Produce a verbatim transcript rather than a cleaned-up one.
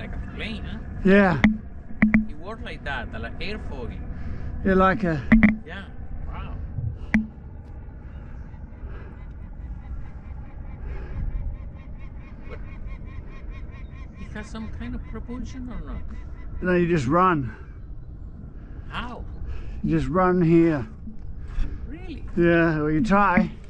like a plane, huh? Yeah. It works like that, like air fogging. Yeah, like a... Yeah. Wow. But it has some kind of propulsion or not? No, you just run. How? You just run here. Really? Yeah, well, you try.